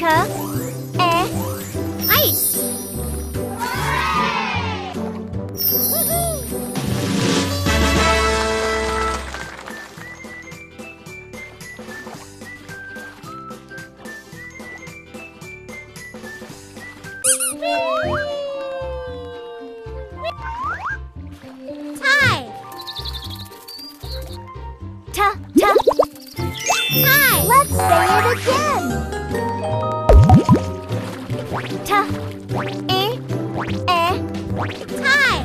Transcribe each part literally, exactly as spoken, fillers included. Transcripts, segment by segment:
K, E, ice. Tie. T, T. Tie. Let's say it again. T, E, E, tie.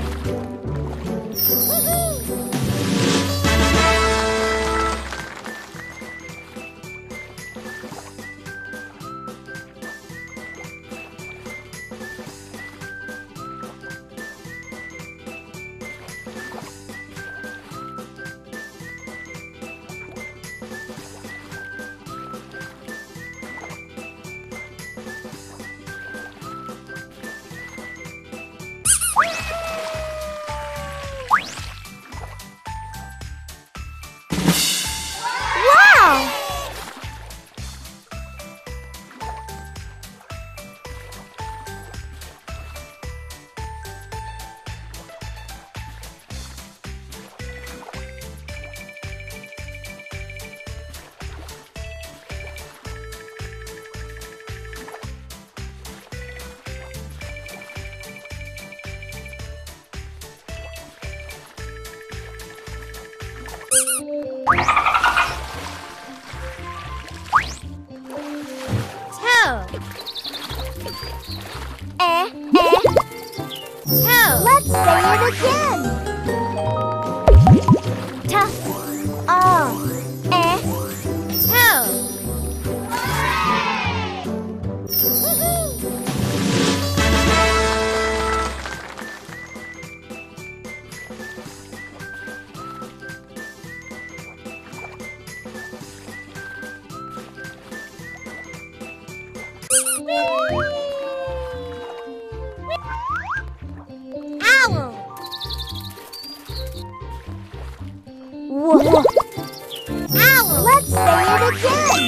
Wow! Toe. E, E. Toe. Let's say it again. T, O, E. Toe. Owl. Whoa. Owl. Let's say it again.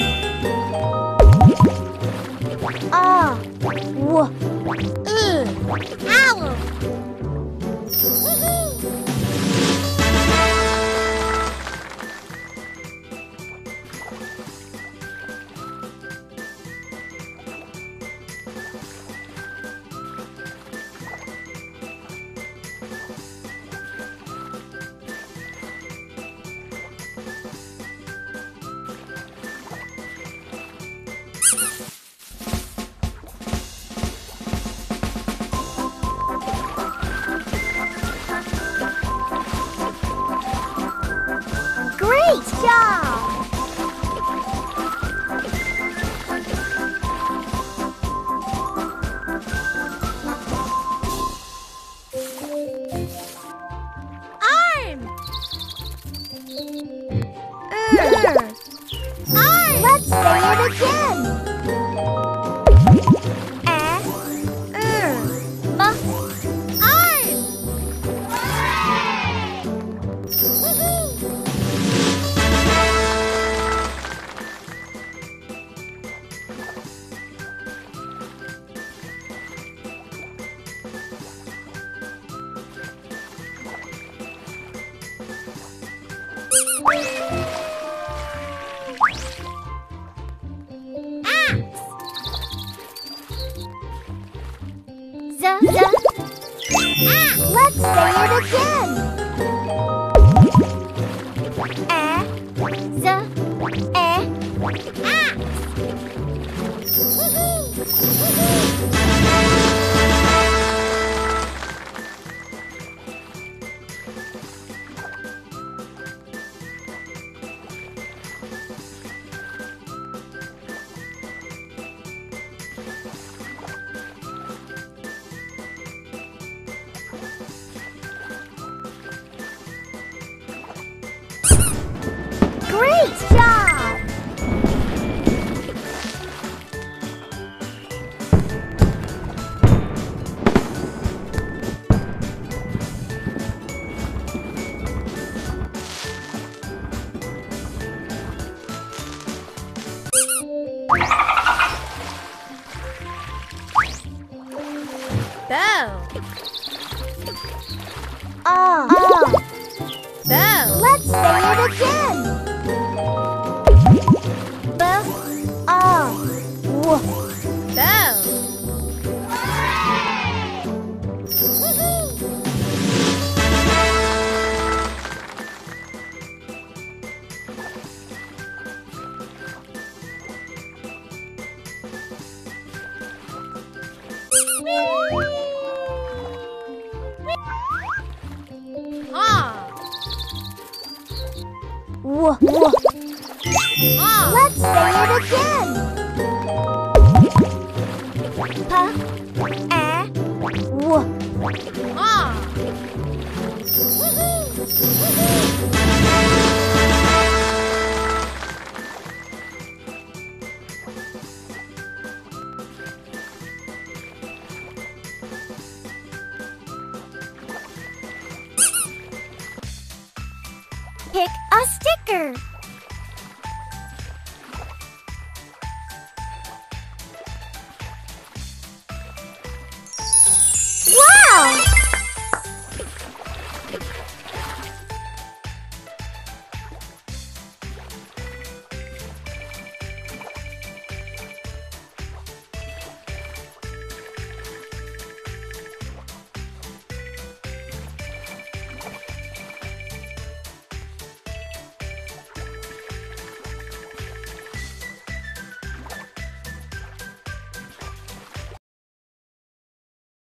Ah. Whoa. Uh. Owl. Great job! Arm! Er. Arm! Let's say it again. E, er, m, arm! Z, z, axe. Let's say it again. E, z, e, axe. Great job! Bow. Ah. Ah. Bow. Let's say it again. B. Ah. W. Bow. Ah. W. W. Ah. Let's say it again. P. A. W. Ah. Pick a sticker.